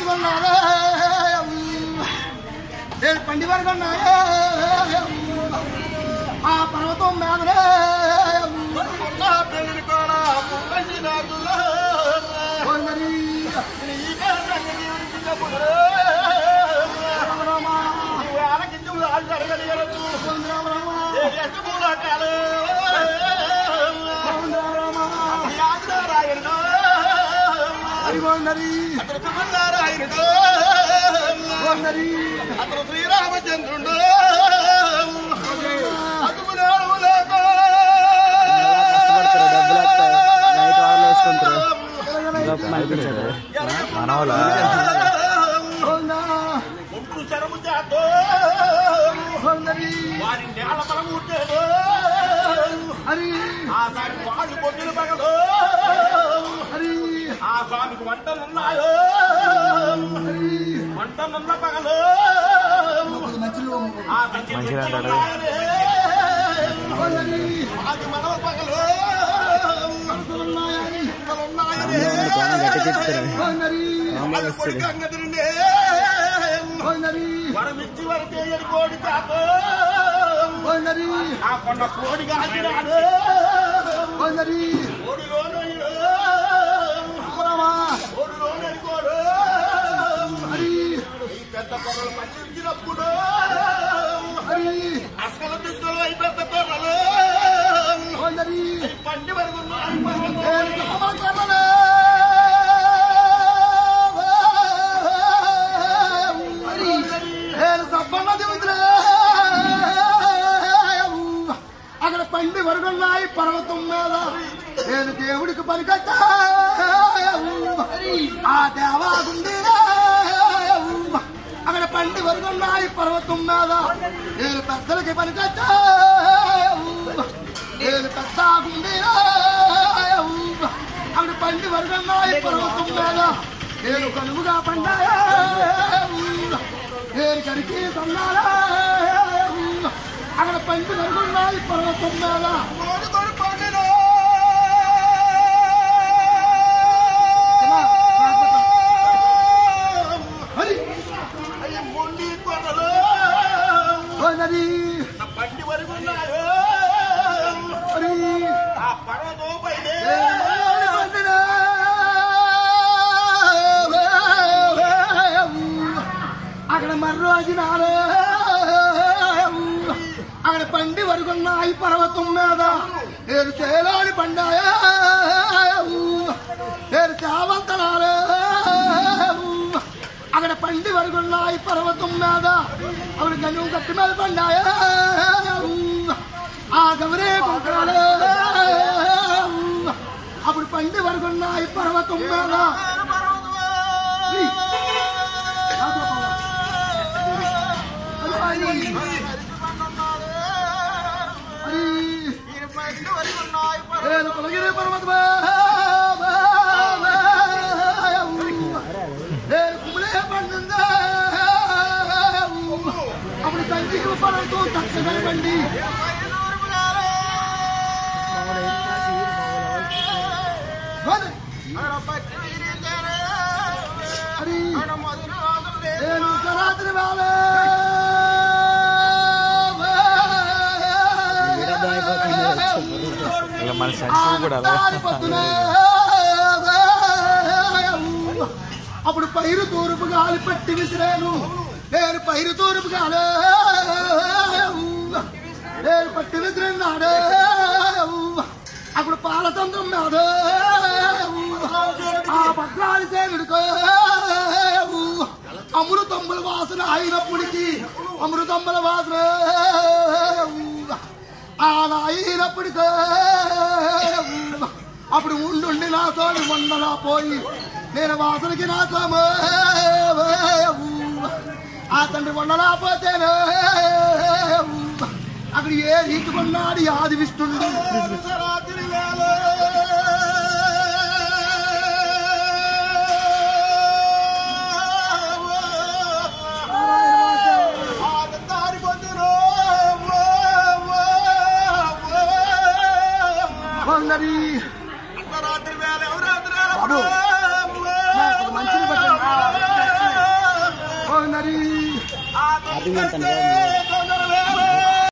కొన్నారే నేను పండి వరకు కొన్నారే ఆ పర్వతం మేదరే పెళ్లి కూడా అతను శ్రీరామచంద్రుడు చరము చేతో వారి నేల బలము ఆసారి వాళ్ళు కొట్టిన పగలు ఆ స్వామికి వంటలున్నాయో వంటలున్న పగలు అది మనవ పగలు వరమిచ్చి వరకే కోడి చాతో ఆ కొండ కోడి కాకినాడు కోడిలోనడుకోడు ఈ పెద్ద పొరలు పండించినప్పుడు అసలు దుస్తులు అయి పెద్ద పొరలు పండి వరకు అక్కడ పండి వరకున్నాయి పర్వతం మీద నేను దేవుడికి పలికట్టా ఆ దేవాదుంది అక్కడ పండి వరకున్నాయి పర్వతం మీద నేను పెద్దలకి పలికట్టా నేను పెద్దగుంది అక్కడ పండి వరకున్నాయి పర్వతం మీద నేను కలువుగా పండాయా నేను కరికి కొన్నారా అక్కడ పండి వరకున్నాయి పర్వతం మీద పండి వరకున్నాయో ఆ పర్వతం పైన అక్కడ మర్రోజునాలు అక్కడ పండి వరకున్నాయి పర్వతం మీద నేను చేలాడి పండాయా నేను చావంతనాలు అక్కడ పండి వరకున్నాయి పర్వతం మీద అక్కడ గంగం కట్టి మీద పండాయా ఆ గవరే కొంకరాలు అప్పుడు పండి వరకున్నాయి పర్వతం మీద నేను పొలగిరి పర్వతమా నేను కుమిలే పండుందా అప్పుడు సంగీత పరంతో తక్షణ పండి నేను రాత్రి వాళ్ళే మన సంచి కూడా అప్పుడు పైరు తూర్పు గాలి పట్టి విసిరాను నేను పైరు తూర్పు గాలి నేను పట్టి విసిరినాడు అప్పుడు పాలతంత్రం మీద ఆ పట్నాలు సేనుడుకో అమృతమ్ముల వాసన అయినప్పటికీ అమృతమ్ముల వాసన అలా అయినప్పటికీ అప్పుడు ఉండుండి నా తోడు వందలా పోయి నేను వాసనకి నా తోమ ఆ తండ్రి వందలా పోతేనే అక్కడ ఏ రీతి కొన్నాడు ఆది విష్ణుడు అర్ధరాత్రి వేళ ఎవరాత్రి మంచిని పట్టింది అభిమంతన్